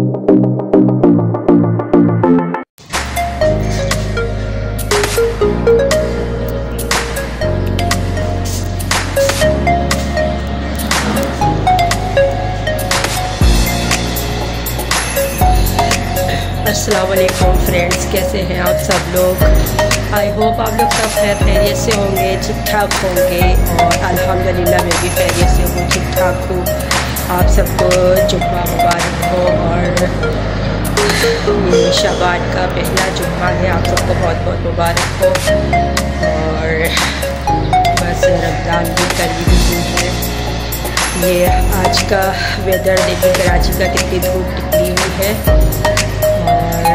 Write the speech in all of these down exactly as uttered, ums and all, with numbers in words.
अस्सलाम वालेकुम फ्रेंड्स, कैसे हैं आप सब लोग। आई होप आप लोग सब खैर खैरियत से होंगे, ठीक ठाक होंगे। और अल्हम्दुलिल्लाह मैं भी खैरियत से हूँ, ठीक ठाक हूँ। आप सबको जुम्मा मुबारक हो। और ये शबान का पहला जुम्मा है, आप सबको बहुत बहुत मुबारक हो। और बस रमज़ान भी करीब ही है। ये आज का वेदर देखिए, कराची का कितनी धूप निकली हुई है। और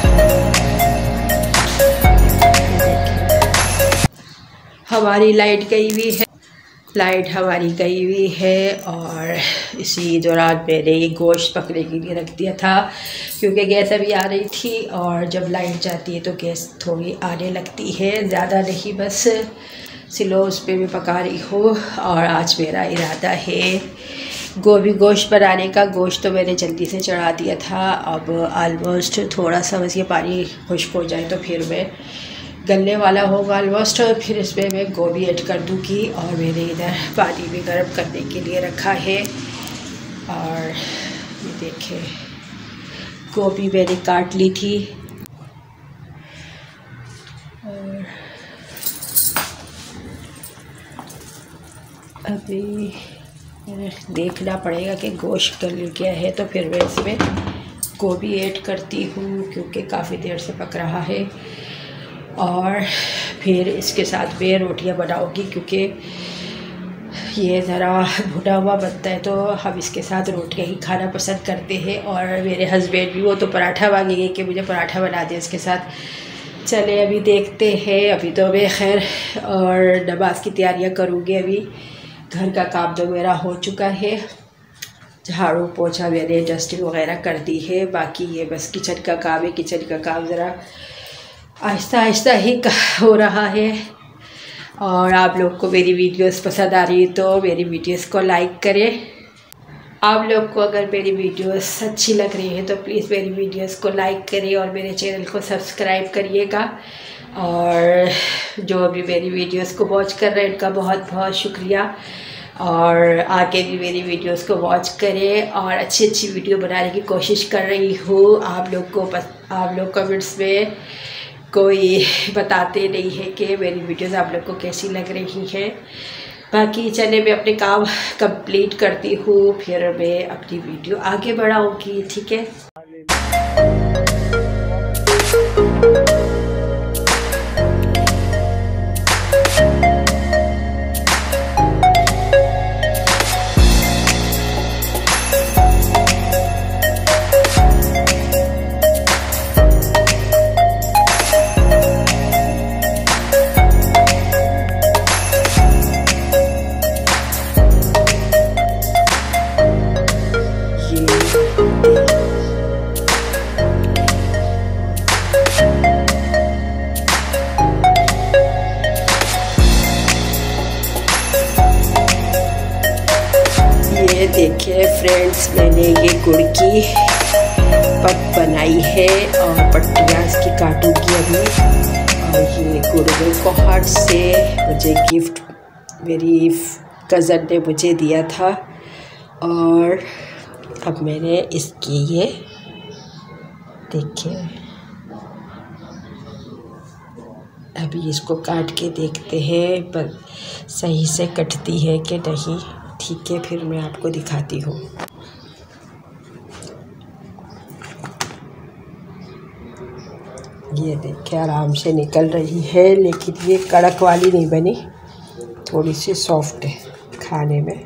हमारी लाइट गई हुई है, लाइट हमारी गई हुई है। और इसी दौरान मैंने ये गोश्त पकने के लिए रख दिया था, क्योंकि गैस अभी आ रही थी। और जब लाइट जाती है तो गैस थोड़ी आने लगती है, ज़्यादा नहीं, बस स्लो उस पर मैं पका रही हूँ। और आज मेरा इरादा है गोभी गोश्त बनाने का। गोश्त तो मैंने जल्दी से चढ़ा दिया था, अब आलमोस्ट थोड़ा सा बस ये पानी खुश्क हो जाए तो फिर मैं गलने वाला होगा ऑलमोस्ट। फिर इसमें मैं गोभी ऐड कर दूँगी। और मैंने इधर पानी भी गर्म करने के लिए रखा है। और ये देखें, गोभी मैंने काट ली थी। और अभी देखना पड़ेगा कि गोश्त गल गया है, तो फिर मैं इसमें गोभी ऐड करती हूँ, क्योंकि काफ़ी देर से पक रहा है। और फिर इसके साथ मैं रोटियाँ बनाऊँगी, क्योंकि ये ज़रा भुना हुआ बनता है तो हम इसके साथ रोटियाँ ही खाना पसंद करते हैं। और मेरे हस्बैंड भी, वो तो पराठा मांगेंगे कि मुझे पराठा बना दें इसके साथ। चले अभी देखते हैं। अभी तो मैं खैर और नमाज की तैयारियाँ करूँगी। अभी घर का काम तो मेरा हो चुका है, झाड़ू पोछा मैंने डस्टिंग वगैरह कर दी है। बाकी ये बस किचन का काम है। किचन का काम ज़रा आहिस्ता आहिस्ता ही हो रहा है। और आप लोग को मेरी वीडियोस पसंद आ रही है तो मेरी वीडियोस को लाइक करें। आप लोग को अगर मेरी वीडियोस अच्छी लग रही है तो प्लीज़ मेरी वीडियोस को लाइक करिए और मेरे चैनल को सब्सक्राइब करिएगा। और जो अभी मेरी वीडियोस को वॉच कर रहे हैं उनका बहुत बहुत शुक्रिया। और आगे भी मेरी वीडियोस को वॉच करें। और अच्छी अच्छी वीडियो बनाने की कोशिश कर रही हूँ। आप लोग को आप लोग कमेंट्स में कोई बताते नहीं है कि मेरी वीडियोस आप लोग को कैसी लग रही है। बाकी चले मैं अपने काम कंप्लीट करती हूँ, फिर मैं अपनी वीडियो आगे बढ़ाऊँगी, ठीक है। देखिए फ्रेंड्स, मैंने ये गुड़ की पक बनाई है और पट्टियाँ इसकी काटूंगी अभी। और ये गुड़ में कोहट से मुझे गिफ्ट मेरी कज़न ने मुझे दिया था। और अब मैंने इसकी ये देखिए, अभी इसको काट के देखते हैं पर सही से कटती है कि नहीं। ठीक है, फिर मैं आपको दिखाती हूँ। ये देखिए आराम से निकल रही है, लेकिन ये कड़क वाली नहीं बनी, थोड़ी सी सॉफ्ट है खाने में।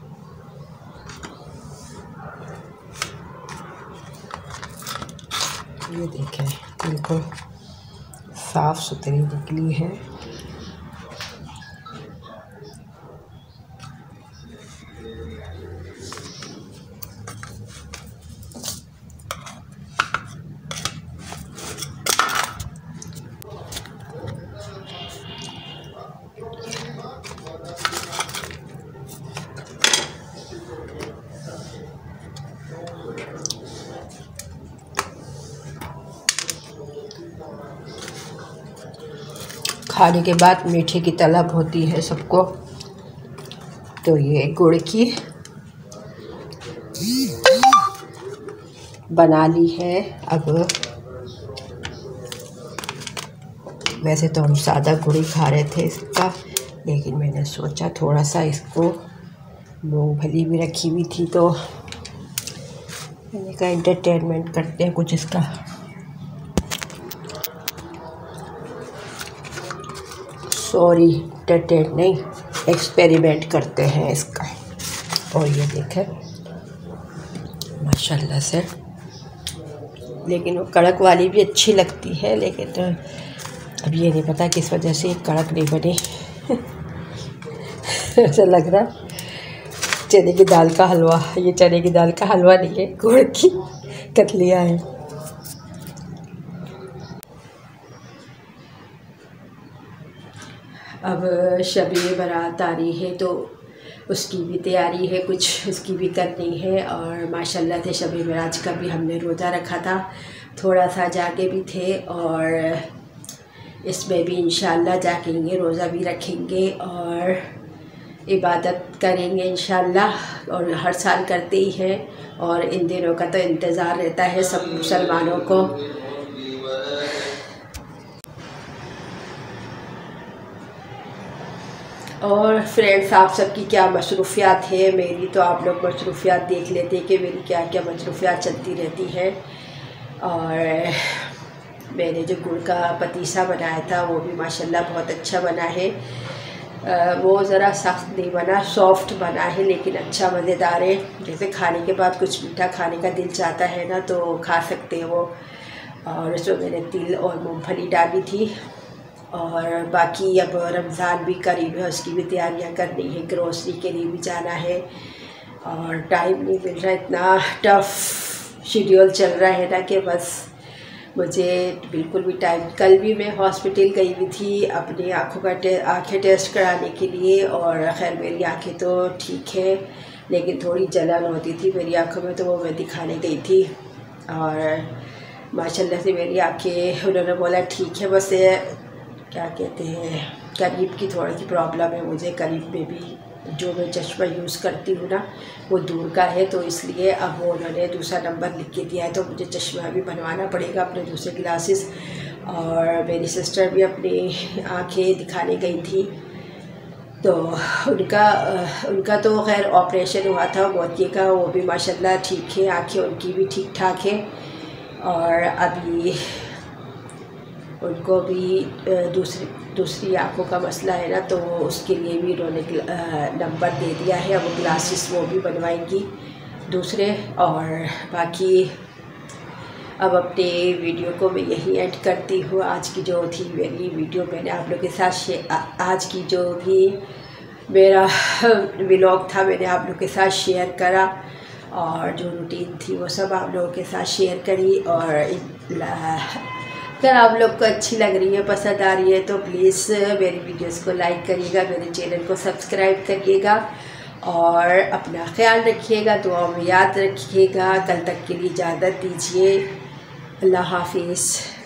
ये देखें बिल्कुल साफ़ सुथरी निकली है। खाने के बाद मीठे की तलब होती है सबको। तो ये गुड़ की बना ली है। अब वैसे तो हम सादा गुड़ ही खा रहे थे इसका, लेकिन मैंने सोचा थोड़ा सा इसको, मूंगफली भी रखी हुई थी तो मैंने कहा एंटरटेनमेंट करते हैं कुछ इसका। सॉरी एंटरटेन नहीं, एक्सपेरिमेंट करते हैं इसका। और ये देखें माशाल्लाह से, लेकिन वो कड़क वाली भी अच्छी लगती है, लेकिन तो अब ये नहीं पता किस वजह से कड़क नहीं बनी। ऐसा लग रहा चने की दाल का हलवा। ये चने की दाल का हलवा नहीं है, गुड़ की कतलियाँ हैं। अब शब-ए बारात आ रही है तो उसकी भी तैयारी है, कुछ उसकी भी करनी है। और माशाल्लाह से शब-ए बारात का भी हमने रोज़ा रखा था, थोड़ा सा जाके भी थे, और इसमें भी इंशाल्लाह जाकेंगे, रोज़ा भी रखेंगे और इबादत करेंगे इंशाल्लाह। और हर साल करते ही हैं, और इन दिनों का तो इंतज़ार रहता है सब मुसलमानों को। और फ्रेंड्स, आप सबकी क्या मसरूफ़ियात है? मेरी तो आप लोग मसरूफ़ियात देख लेते कि मेरी क्या क्या मसरूफ़ियात चलती रहती है। और मैंने जो गुड़ का पतीसा बनाया था वो भी माशाल्लाह बहुत अच्छा बना है। आ, वो ज़रा सख्त नहीं बना, सॉफ्ट बना है, लेकिन अच्छा मज़ेदार है। जैसे खाने के बाद कुछ मीठा खाने का दिल चाहता है ना, तो खा सकते हैं वो। और उसमें मैंने तिल और मूंगफली डाली थी। और बाकी अब रमज़ान भी करीब है, उसकी भी तैयारियां करनी है, ग्रोसरी के लिए भी जाना है, और टाइम नहीं मिल रहा। इतना टफ़ शेड्यूल चल रहा है ना कि बस मुझे बिल्कुल भी टाइम। कल भी मैं हॉस्पिटल गई हुई थी अपनी आँखों का टे, आँखें टेस्ट कराने के लिए, और खैर मेरी आँखें तो ठीक है, लेकिन थोड़ी जलन होती थी मेरी आँखों में, तो वो मैं दिखाने गई थी। और माशाल्लाह से मेरी आँखें, उन्होंने बोला ठीक है, बस क्या कहते हैं, करीब की थोड़ी सी प्रॉब्लम है मुझे। करीब में भी जो मैं चश्मा यूज़ करती हूँ ना, वो दूर का है, तो इसलिए अब वो उन्होंने दूसरा नंबर लिख के दिया है, तो मुझे चश्मा भी बनवाना पड़ेगा, अपने दूसरे ग्लासेस। और मेरी सिस्टर भी अपनी आँखें दिखाने गई थी, तो उनका उनका तो खैर ऑपरेशन हुआ था मोतिये का, वो भी माशाल्लाह ठीक है, आँखें उनकी भी ठीक ठाक है। और अभी उनको भी दूसरी दूसरी आँखों का मसला है ना, तो उसके लिए भी उन्होंने नंबर दे दिया है। अब ग्लासेस वो भी बनवाएंगी दूसरे। और बाकी अब अपने वीडियो को मैं यही एंड करती हूँ। आज की जो थी मेरी वीडियो, मैंने आप लोगों के साथ आज की जो भी मेरा व्लॉग था मैंने आप लोगों के साथ शेयर करा, और जो रूटीन थी वो सब आप लोगों के साथ शेयर करी। और अगर आप लोग को अच्छी लग रही है, पसंद आ रही है, तो प्लीज़ मेरी वीडियोस को लाइक करिएगा, मेरे चैनल को सब्सक्राइब करिएगा, और अपना ख्याल रखिएगा, दुआ में याद रखिएगा। कल तक के लिए इजाज़त दीजिए। अल्लाह हाफिज़।